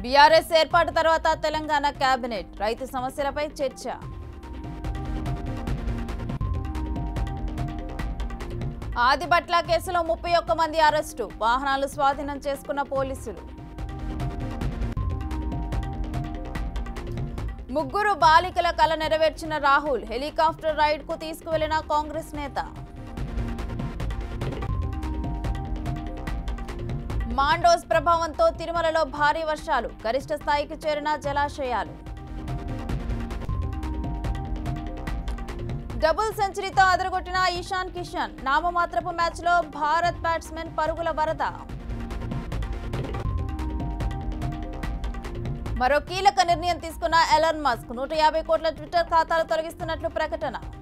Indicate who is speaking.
Speaker 1: BRS ఏర్పాటు తర్వాత Telangana cabinet రైతు సమస్యలపై చర్చ. ఆదిబట్ల కేసులో 31 మంది అరెస్టు, వాహనాలు స్వాధీనం చేసుకున్న పోలీసులు. ముగ్గురు బాలికల కల నెరవేర్చిన రాహుల్, హెలికాప్టర్ రైడ్ కు తీసుకువెళ్లిన కాంగ్రెస్ నేత. మాండోస్ ప్రభావంతో తిరుమలలో భారీ వర్షాలు, గరిష్ట స్థాయికి చేరిన జలాశయాలు. డబుల్ సెంచరీతో అదరగొట్టిన ఇషాన్ కిషన్, నామమాత్రపు మ్యాచ్లో భారత్ బ్యాట్స్మెన్ పరుగుల వరద. మరో కీలక నిర్ణయం తీసుకున్న ఎలాన్ మస్క్, 150 కోట్ల ట్విట్టర్ ఖాతాలు తొలగిస్తున్నట్లు ప్రకటన.